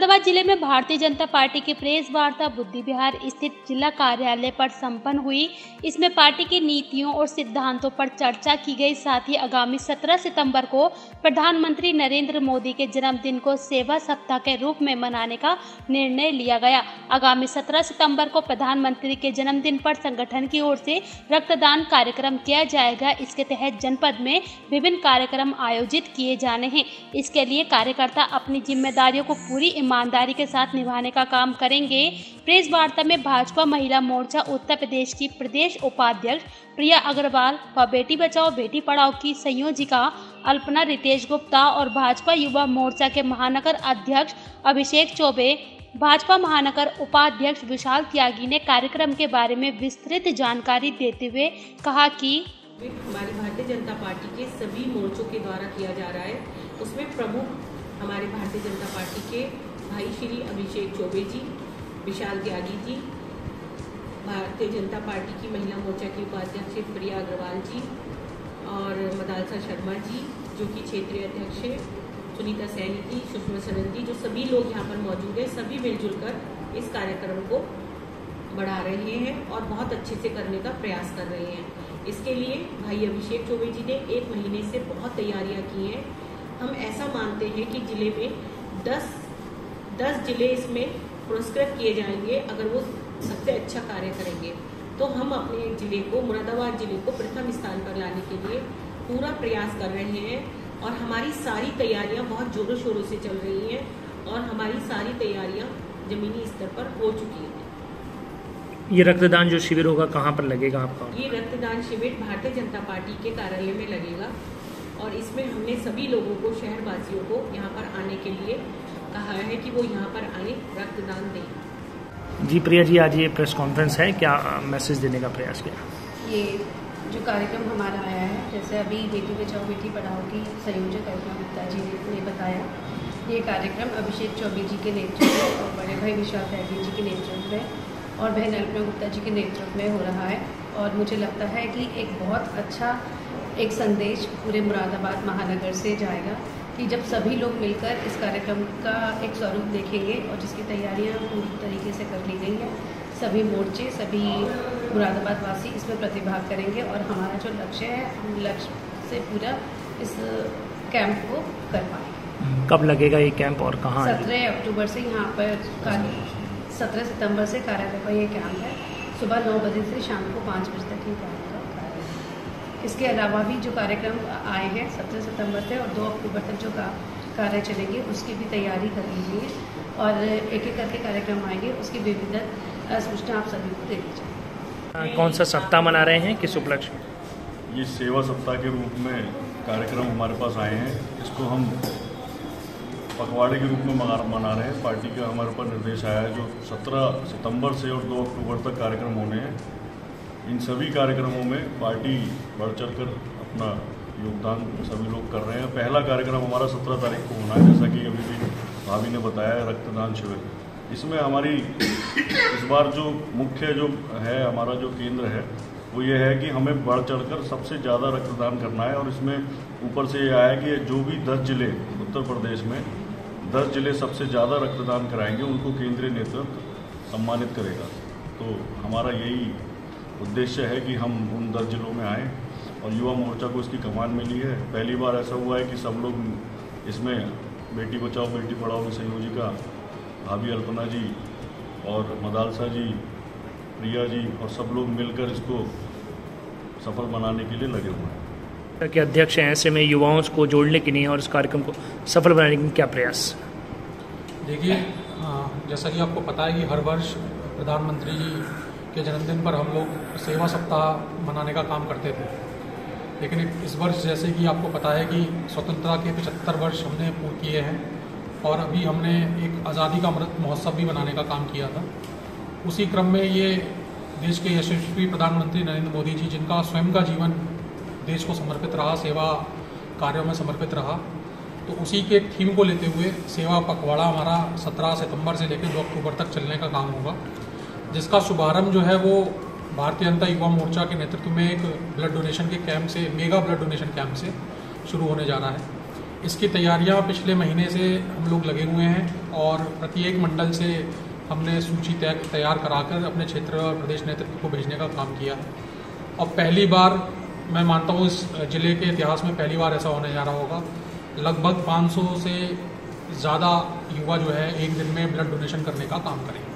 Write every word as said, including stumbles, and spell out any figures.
मुरादाबाद जिले में भारतीय जनता पार्टी की प्रेस वार्ता बुद्धि विहार स्थित जिला कार्यालय पर संपन्न हुई। इसमें पार्टी की नीतियों और सिद्धांतों पर चर्चा की गई। साथ ही आगामी सत्रह सितंबर को प्रधानमंत्री नरेंद्र मोदी के जन्मदिन को सेवा सप्ताह के रूप में मनाने का निर्णय लिया गया। आगामी सत्रह सितंबर को प्रधानमंत्री के जन्मदिन पर संगठन की ओर से रक्तदान कार्यक्रम किया जाएगा। इसके तहत जनपद में विभिन्न कार्यक्रम आयोजित किए जाने हैं। इसके लिए कार्यकर्ता अपनी जिम्मेदारियों को पूरी ईमानदारी के साथ निभाने का काम करेंगे। प्रेस वार्ता में भाजपा महिला मोर्चा उत्तर प्रदेश की प्रदेश उपाध्यक्ष प्रिया अग्रवाल व बेटी बचाओ बेटी पढ़ाओ की संयोजिका अल्पना रितेश गुप्ता और भाजपा युवा मोर्चा के महानगर अध्यक्ष अभिषेक चौबे, भाजपा महानगर उपाध्यक्ष विशाल त्यागी ने कार्यक्रम के बारे में विस्तृत जानकारी देते हुए कहा कि हमारी भारतीय जनता पार्टी के सभी मोर्चों के द्वारा किया जा रहा है। उसमें प्रमुख हमारे भारतीय जनता पार्टी के भाई श्री अभिषेक चौबे जी, विशाल त्यागी जी, भारतीय जनता पार्टी की महिला मोर्चा की उपाध्यक्ष प्रिया अग्रवाल जी और मदालसा शर्मा जी जो कि क्षेत्रीय अध्यक्ष है, सुनीता सैनी जी, सुषमा सरन जी, जो सभी लोग यहाँ पर मौजूद हैं। सभी मिलजुल कर इस कार्यक्रम को बढ़ा रहे हैं और बहुत अच्छे से करने का प्रयास कर रहे हैं। इसके लिए भाई अभिषेक चौबे जी ने एक महीने से बहुत तैयारियां की हैं। हम ऐसा मानते हैं कि जिले में दस दस जिले इसमें पुरस्कृत किए जाएंगे अगर वो सबसे अच्छा कार्य करेंगे। तो हम अपने जिले को, मुरादाबाद जिले को प्रथम स्थान पर लाने के लिए पूरा प्रयास कर रहे हैं और हमारी सारी तैयारियां बहुत जोरों शोरों से चल रही हैं और हमारी सारी तैयारियां जमीनी स्तर पर हो चुकी हैं। ये रक्तदान जो शिविर होगा कहाँ पर लगेगा आपका? ये रक्तदान शिविर भारतीय जनता पार्टी के कार्यालय में लगेगा और इसमें हमने सभी लोगों को, शहरवासियों को यहाँ पर आने के लिए कहा है कि वो यहाँ पर आए, रक्तदान दें। जी प्रिया जी, आज ये प्रेस कॉन्फ्रेंस है, क्या मैसेज देने का प्रयास किया? ये जो कार्यक्रम हमारा आया है, जैसे अभी बेटी बचाओ बेटी पढ़ाओ की संयोजक अल्पना गुप्ता जी ने बताया, ये कार्यक्रम अभिषेक चौबे जी के नेतृत्व में और बड़े भाई विशाल त्यागी जी के नेतृत्व में और बहन अल्पना गुप्ता जी के नेतृत्व में हो रहा है। और मुझे लगता है कि एक बहुत अच्छा एक संदेश पूरे मुरादाबाद महानगर से जाएगा कि जब सभी लोग मिलकर इस कार्यक्रम का एक स्वरूप देखेंगे और जिसकी तैयारियां पूरी तरीके से कर ली गई हैं, सभी मोर्चे, सभी मुरादाबाद वासी इसमें प्रतिभाग करेंगे और हमारा जो लक्ष्य है, हम लक्ष्य से पूरा इस कैंप को कर पाएंगे। कब लगेगा ये कैंप और कहाँ? सत्रह अक्टूबर से यहाँ पर सत्रह सितंबर से कार्यालय पर ये कैंप है। सुबह नौ बजे से शाम को पाँच बजे तक ये कैंप का कार्य है। इसके अलावा भी जो कार्यक्रम आए हैं सत्रह सितंबर से और दो अक्टूबर तक जो का कार्य चलेंगे उसकी भी तैयारी कर लीजिए और एक एक करके कार्यक्रम आएंगे, उसकी विविधता सूचना आप सभी को दे दीजिए। कौन सा सप्ताह मना रहे हैं, किस उपलक्ष्य में? ये सेवा सप्ताह के रूप में कार्यक्रम हमारे पास आए हैं। इसको हम पखवाड़े के रूप में मना रहे हैं। पार्टी का हमारे ऊपर निर्देश आया है जो सत्रह सितंबर से और दो अक्टूबर तक कार्यक्रम होने हैं। इन सभी कार्यक्रमों में पार्टी बढ़ चढ़ कर अपना योगदान सभी लोग कर रहे हैं। पहला कार्यक्रम हमारा सत्रह तारीख को होना है, जैसा कि अभी भी भाभी ने बताया, रक्तदान शिविर। इसमें हमारी इस बार जो मुख्य जो है, हमारा जो केंद्र है वो ये है कि हमें बढ़ चढ़ कर सबसे ज़्यादा रक्तदान करना है। और इसमें ऊपर से ये आया कि जो भी दस जिले उत्तर प्रदेश में दस जिले सबसे ज़्यादा रक्तदान कराएंगे उनको केंद्रीय नेतृत्व सम्मानित करेगा। तो हमारा यही उद्देश्य है कि हम उन दस जिलों में आएँ और युवा मोर्चा को इसकी कमान मिली है। पहली बार ऐसा हुआ है कि सब लोग इसमें बेटी बचाओ बेटी पढ़ाओ की संयोजिका भाभी अल्पना जी और मदालसा जी, प्रिया जी और सब लोग मिलकर इसको सफल बनाने के लिए लगे हुए हैं। के अध्यक्ष हैं, ऐसे में युवाओं को जोड़ने के लिए और इस कार्यक्रम को सफल बनाने के लिए क्या प्रयास? देखिए, जैसा कि आपको पता है कि हर वर्ष प्रधानमंत्री जी के जन्मदिन पर हम लोग सेवा सप्ताह मनाने का काम करते थे, लेकिन इस वर्ष जैसे कि आपको पता है कि स्वतंत्रता के पचहत्तर वर्ष हमने पूर्ण किए हैं और अभी हमने एक आज़ादी का अमृत महोत्सव भी मनाने का काम किया था। उसी क्रम में ये देश के यशस्वी प्रधानमंत्री नरेंद्र मोदी जी, जिनका स्वयं का जीवन देश को समर्पित रहा, सेवा कार्यों में समर्पित रहा, तो उसी के थीम को लेते हुए सेवा पखवाड़ा हमारा सत्रह सितंबर से लेकर दो अक्टूबर तक चलने का काम होगा, जिसका शुभारंभ जो है वो भारतीय जनता युवा मोर्चा के नेतृत्व में एक ब्लड डोनेशन के कैंप से, मेगा ब्लड डोनेशन कैंप से शुरू होने जा रहा है। इसकी तैयारियां पिछले महीने से हम लोग लगे हुए हैं और प्रत्येक मंडल से हमने सूची तय तैयार कराकर अपने क्षेत्र और प्रदेश नेतृत्व को भेजने का काम किया है। और पहली बार मैं मानता हूँ इस जिले के इतिहास में पहली बार ऐसा होने जा रहा होगा, लगभग पाँच सौ से ज़्यादा युवा जो है एक दिन में ब्लड डोनेशन करने का काम करेंगे।